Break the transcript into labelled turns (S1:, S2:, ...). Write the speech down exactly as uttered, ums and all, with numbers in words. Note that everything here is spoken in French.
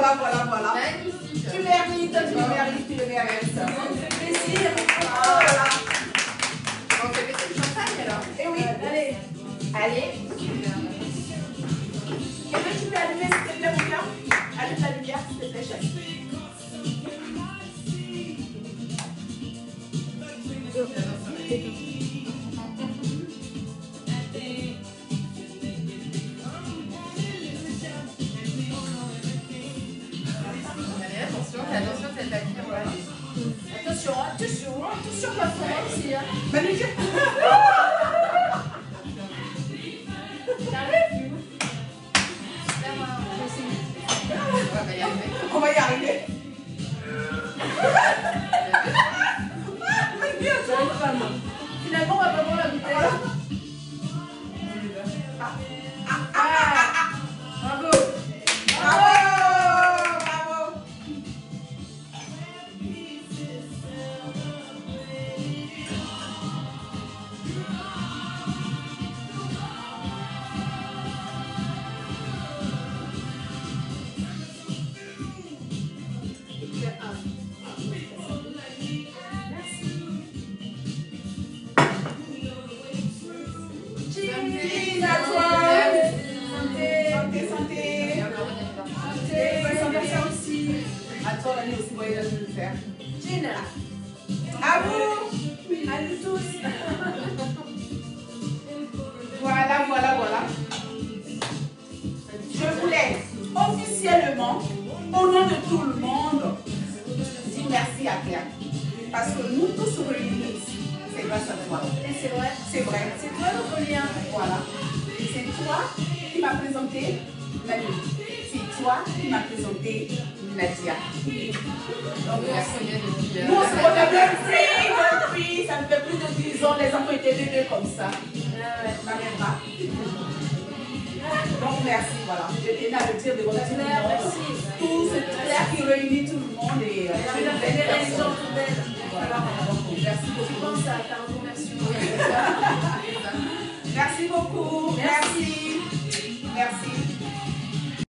S1: voilà, voilà, voilà.
S2: Magnifique.
S1: Tu mérites, tu le mérites, tu le mérites. Ça me fait plaisir. Voilà.
S2: On fait peut-être du champagne alors.
S1: Et oui, allez. Allez. Quelqu'un, tu peux allumer s'il te plaît, mon gars? Allume la lumière, s'il te plaît, chef.
S2: Allez, attention, fais attention, c'est la lumière, voilà.
S1: Attention, attention, attention, pas fort aussi. Hein. Manu, tu... On va y arriver. Finalement, on va pas boire la bouteille. Ah, ah, ah, ah. Bravo. Bravo. Bravo. Cheers à toi. Santé, santé, santé. Santé, bonne anniversaire aussi. À toi l'année aussi, voyage de le faire. Gina. À vous. À nous tous. Voilà, voilà, voilà. Je voulais officiellement, au nom de tout le monde, dire merci à Claire. Parce que nous tous réunis ici, c'est grâce à toi.
S3: Et c'est vrai.
S1: C'est vrai.
S3: C'est toi notre lien.
S1: Voilà. C'est toi qui m'as présenté Manu. C'est toi qui m'as présenté Nadia.
S2: Donc, on se connaît depuis.
S1: Nous, on se connaît depuis, depuis, ça me fait plus de dix ans, les enfants étaient bébés comme ça.
S3: Ah ouais.
S1: Ma mère va. Donc, merci, voilà. Je tenais à le dire de votre tout le monde.
S3: Merci.
S1: Tout, c'est Claire qui réunit tout le monde et euh,
S3: Elle a fait des raisons.